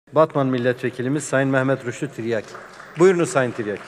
Batman Milletvekilimiz Sayın Mehmet Rüştü Tiryaki. Buyurunuz Sayın Tiryaki.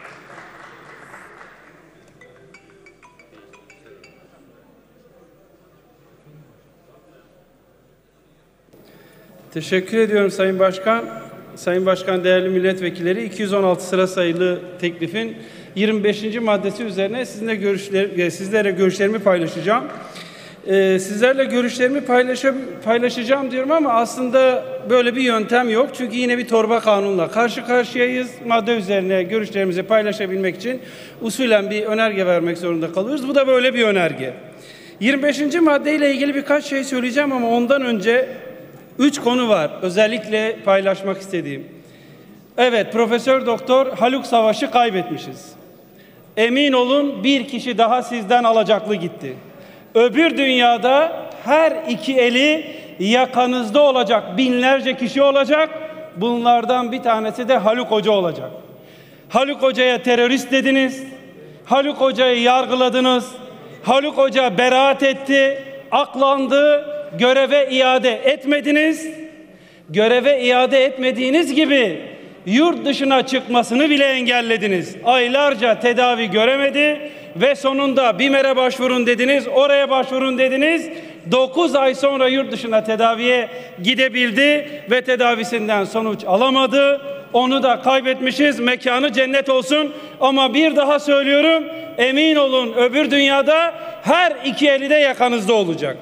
Teşekkür ediyorum Sayın Başkan. Sayın Başkan, değerli milletvekilleri, 216 sıra sayılı teklifin 25. maddesi üzerine sizlerle görüşlerimi paylaşacağım. Sizlerle görüşlerimi paylaşacağım diyorum ama aslında böyle bir yöntem yok. Çünkü yine bir torba kanunla karşı karşıyayız. Madde üzerine görüşlerimizi paylaşabilmek için usulen bir önerge vermek zorunda kalıyoruz. Bu da böyle bir önerge. 25. maddeyle ilgili birkaç şey söyleyeceğim ama ondan önce 3 konu var özellikle paylaşmak istediğim. Evet, Profesör Doktor Haluk Savaş'ı kaybetmişiz. Emin olun bir kişi daha sizden alacaklı gitti. Öbür dünyada her iki eli yakanızda olacak, binlerce kişi olacak. Bunlardan bir tanesi de Haluk Hoca olacak. Haluk Hoca'ya terörist dediniz. Haluk Hoca'yı yargıladınız. Haluk Hoca beraat etti, aklandı, göreve iade etmediniz. Göreve iade etmediğiniz gibi yurt dışına çıkmasını bile engellediniz. Aylarca tedavi göremedi ve sonunda BİMER'e başvurun dediniz, oraya başvurun dediniz. 9 ay sonra yurt dışına tedaviye gidebildi ve tedavisinden sonuç alamadı. Onu da kaybetmişiz. Mekanı cennet olsun. Ama bir daha söylüyorum, emin olun öbür dünyada her iki eli de yakanızda olacak.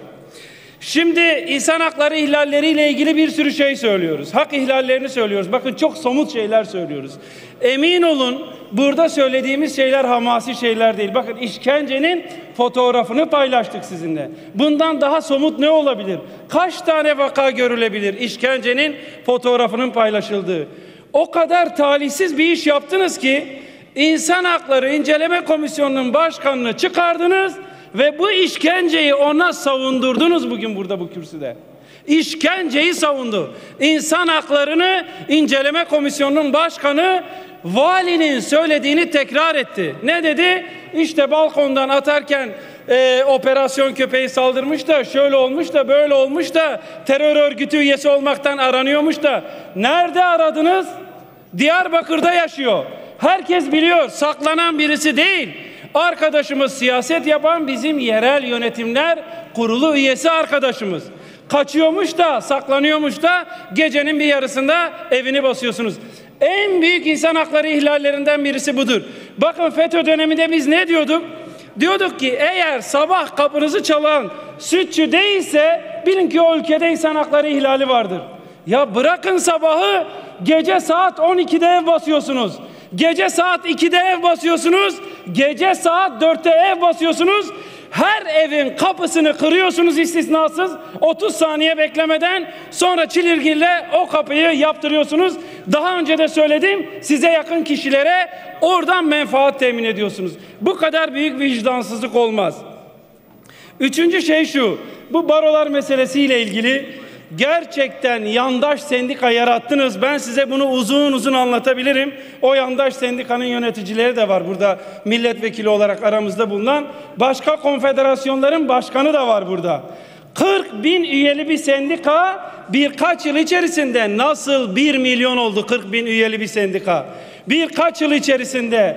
Şimdi insan hakları ihlalleriyle ilgili bir sürü şey söylüyoruz. Hak ihlallerini söylüyoruz. Bakın çok somut şeyler söylüyoruz. Emin olun burada söylediğimiz şeyler hamasi şeyler değil. Bakın işkencenin fotoğrafını paylaştık sizinle. Bundan daha somut ne olabilir? Kaç tane vaka görülebilir işkencenin fotoğrafının paylaşıldığı? O kadar talihsiz bir iş yaptınız ki İnsan Hakları İnceleme Komisyonu'nun başkanını çıkardınız ve bu işkenceyi ona savundurdunuz bugün burada bu kürsüde. İşkenceyi savundu. İnsan Haklarını İnceleme Komisyonu'nun başkanı valinin söylediğini tekrar etti. Ne dedi? İşte balkondan atarken operasyon köpeği saldırmış da şöyle olmuş da böyle olmuş da terör örgütü üyesi olmaktan aranıyormuş da. Nerede aradınız? Diyarbakır'da yaşıyor. Herkes biliyor, saklanan birisi değil. Arkadaşımız siyaset yapan bizim yerel yönetimler kurulu üyesi arkadaşımız. Kaçıyormuş da saklanıyormuş da gecenin bir yarısında evini basıyorsunuz. En büyük insan hakları ihlallerinden birisi budur. Bakın FETÖ döneminde biz ne diyorduk? Diyorduk ki eğer sabah kapınızı çalan sütçü değilse bilin ki o ülkede insan hakları ihlali vardır. Ya bırakın sabahı, gece saat 12'de ev basıyorsunuz. Gece saat 2'de ev basıyorsunuz. Gece saat 4'te ev basıyorsunuz. Her evin kapısını kırıyorsunuz istisnasız. 30 saniye beklemeden sonra çilirgille o kapıyı yaptırıyorsunuz. Daha önce de söyledim, size yakın kişilere oradan menfaat temin ediyorsunuz. Bu kadar büyük vicdansızlık olmaz. Üçüncü şey şu, bu barolar meselesiyle ilgili gerçekten yandaş sendika yarattınız. Ben size bunu uzun uzun anlatabilirim. O yandaş sendikanın yöneticileri de var burada, milletvekili olarak aramızda bulunan. Başka konfederasyonların başkanı da var burada. 40 bin üyeli bir sendika birkaç yıl içerisinde nasıl 1 milyon oldu 40 bin üyeli bir sendika? Birkaç yıl içerisinde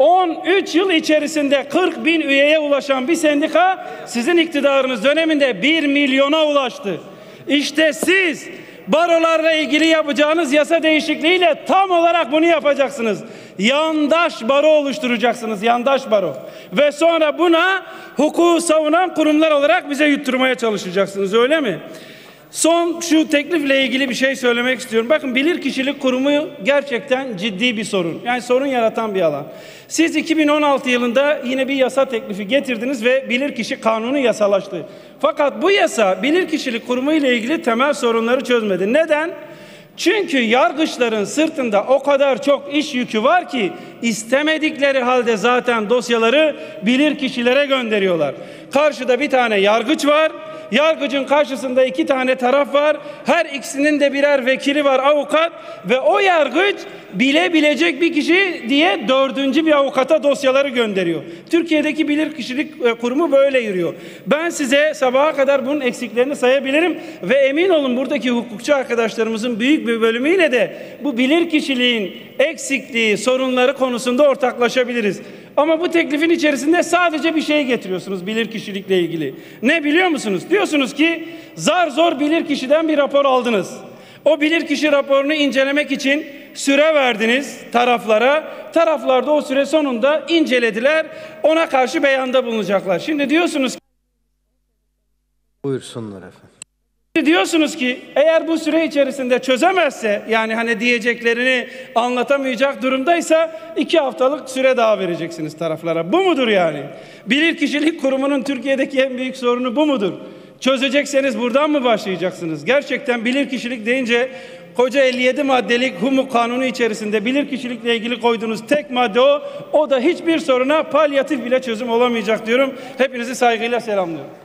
13 yıl içerisinde 40 bin üyeye ulaşan bir sendika sizin iktidarınız döneminde 1 milyona ulaştı. İşte siz barolarla ilgili yapacağınız yasa değişikliğiyle tam olarak bunu yapacaksınız. Yandaş baro oluşturacaksınız, yandaş baro. Ve sonra buna hukuku savunan kurumlar olarak bize yutturmaya çalışacaksınız, öyle mi? Son şu teklifle ilgili bir şey söylemek istiyorum. Bakın bilirkişilik kurumu gerçekten ciddi bir sorun. Yani sorun yaratan bir alan. Siz 2016 yılında yine bir yasa teklifi getirdiniz ve bilirkişi kanunu yasalaştı. Fakat bu yasa bilirkişilik kurumu ile ilgili temel sorunları çözmedi. Neden? Çünkü yargıçların sırtında o kadar çok iş yükü var ki istemedikleri halde zaten dosyaları bilirkişilere gönderiyorlar. Karşıda bir tane yargıç var. Yargıcın karşısında iki tane taraf var. Her ikisinin de birer vekili var, avukat, ve o yargıç bilebilecek bir kişi diye dördüncü bir avukata dosyaları gönderiyor. Türkiye'deki bilirkişilik kurumu böyle yürüyor. Ben size sabaha kadar bunun eksiklerini sayabilirim ve emin olun buradaki hukukçu arkadaşlarımızın büyük bir bölümüyle de bu bilirkişiliğin eksikliği, sorunları konusunda ortaklaşabiliriz. Ama bu teklifin içerisinde sadece bir şey getiriyorsunuz bilirkişilikle ilgili. Ne biliyor musunuz? Diyorsunuz ki zar zor bilirkişiden bir rapor aldınız. O bilirkişi raporunu incelemek için süre verdiniz taraflara. Taraflar da o süre sonunda incelediler. Ona karşı beyanda bulunacaklar. Şimdi diyorsunuz ki Buyursunlar efendim. Diyorsunuz ki eğer bu süre içerisinde çözemezse, yani hani diyeceklerini anlatamayacak durumdaysa 2 haftalık süre daha vereceksiniz taraflara. Bu mudur yani? Bilirkişilik kurumunun Türkiye'deki en büyük sorunu bu mudur? Çözecekseniz buradan mı başlayacaksınız? Gerçekten bilirkişilik deyince koca 57 maddelik hukuk kanunu içerisinde bilirkişilikle ilgili koyduğunuz tek madde o. O da hiçbir soruna palyatif bile çözüm olamayacak diyorum. Hepinizi saygıyla selamlıyorum.